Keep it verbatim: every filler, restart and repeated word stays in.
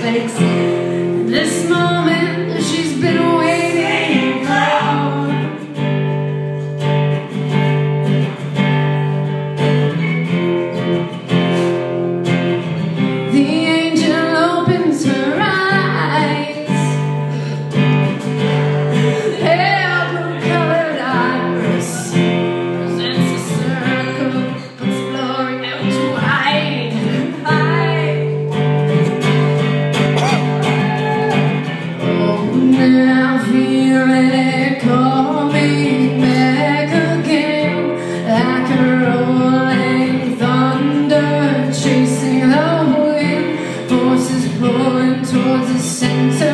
takes this moment that she's been waiting for. The angel opens her eyes, pale blue-colored iris presents a circle, exploring out to hide, hide. Oh, now feeling it coming back again, like a rolling thunder chasing the wind, forces pulling towards the center.